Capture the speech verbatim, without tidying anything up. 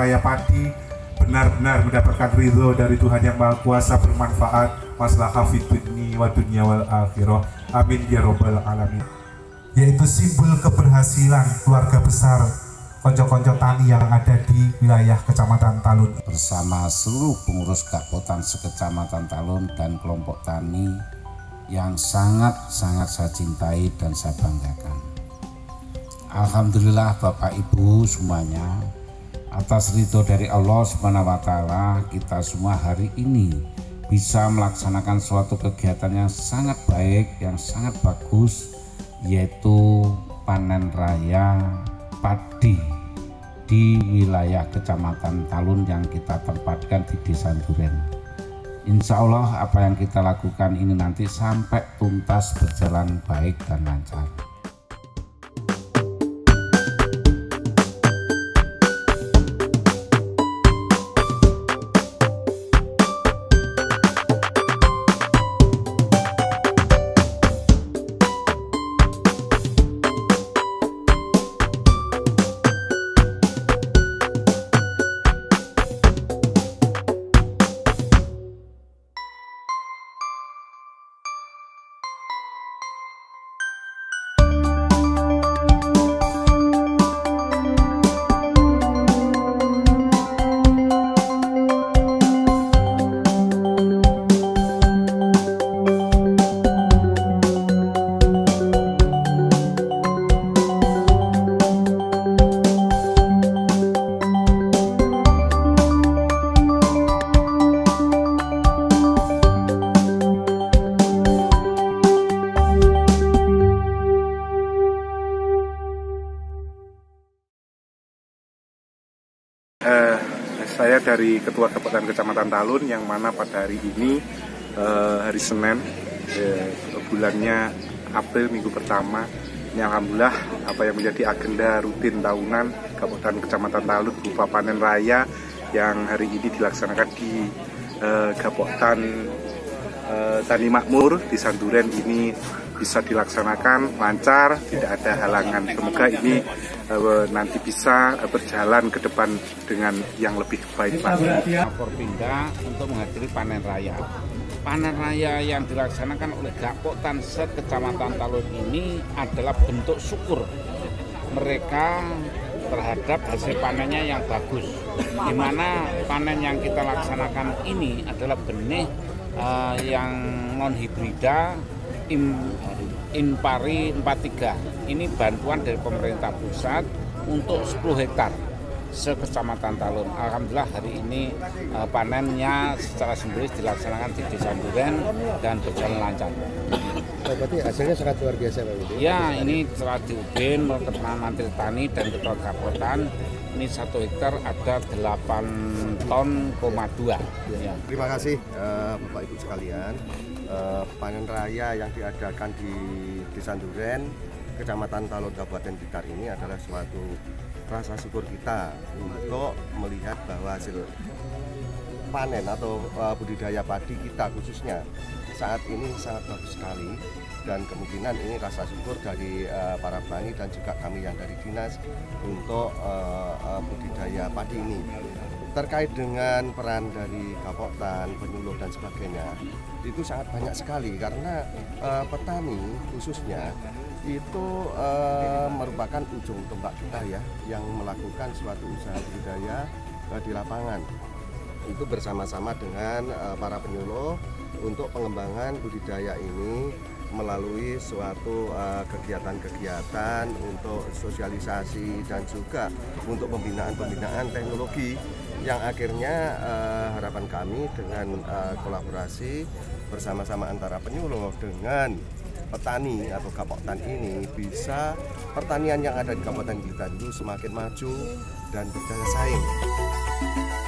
raya padi benar-benar mendapatkan ridho dari Tuhan Yang Maha Kuasa, bermanfaat, maslahah fid dunya wa dunya wal akhirah. Amin ya robbal alamin. Yaitu simbol keberhasilan keluarga besar konco-konco tani yang ada di wilayah Kecamatan Talun. Bersama seluruh pengurus Gapoktan sekecamatan Talun dan kelompok tani yang sangat-sangat saya cintai dan saya banggakan. Alhamdulillah Bapak Ibu semuanya, atas ridho dari Allah Subhanahu wa Ta'ala, kita semua hari ini bisa melaksanakan suatu kegiatan yang sangat baik, yang sangat bagus, yaitu panen raya padi di wilayah Kecamatan Talun yang kita tempatkan di Desa Duren. Insya Allah apa yang kita lakukan ini nanti sampai tuntas berjalan baik dan lancar. Eh, saya dari Ketua Gapoktan Kecamatan Talun, yang mana pada hari ini eh, hari Senin, eh, bulannya April, minggu pertama. Ini alhamdulillah apa yang menjadi agenda rutin tahunan Gapoktan Kecamatan Talun berupa panen raya yang hari ini dilaksanakan di eh, Gapoktan eh, Tani Makmur di Sanduren ini bisa dilaksanakan lancar, tidak ada halangan. Semoga ini uh, nanti bisa uh, berjalan ke depan dengan yang lebih baik lagi. Forpinda untuk menghadiri panen raya. Panen raya yang dilaksanakan oleh Gapoktan sekecamatan Talun ini adalah bentuk syukur mereka terhadap hasil panennya yang bagus. Di mana panen yang kita laksanakan ini adalah benih uh, yang non hibrida Im, Impari empat tiga. Ini bantuan dari pemerintah pusat untuk sepuluh hektar sekecamatan Talun. Alhamdulillah hari ini uh, panennya secara simbolis dilaksanakan di Desa Duren dan berjalan lancar. Oh, berarti hasilnya sangat luar biasa Pak Budi? Ya, ini setelah diudin, Ketua Menteri Tani dan Ketua Gapoktan, ini satu hektar ada delapan ton koma dua. Ya. Terima kasih uh, Bapak Ibu sekalian. Uh, panen raya yang diadakan di Desa Duren, Kecamatan Talun, Kabupaten Blitar ini adalah suatu rasa syukur kita untuk melihat bahwa hasil panen atau uh, budidaya padi kita khususnya saat ini sangat bagus sekali, dan kemungkinan ini rasa syukur dari uh, para petani dan juga kami yang dari dinas untuk uh, uh, budidaya padi ini. Terkait dengan peran dari Gapoktan, penyuluh dan sebagainya, itu sangat banyak sekali karena uh, petani khususnya itu uh, merupakan ujung tombak kita ya, yang melakukan suatu usaha budidaya uh, di lapangan. Itu bersama-sama dengan uh, para penyuluh untuk pengembangan budidaya ini melalui suatu kegiatan-kegiatan uh, untuk sosialisasi dan juga untuk pembinaan-pembinaan teknologi yang akhirnya uh, harapan kami dengan uh, kolaborasi bersama-sama antara penyuluh dengan petani atau Gapoktan ini bisa pertanian yang ada di Kabupaten Blitar itu semakin maju dan berdaya saing.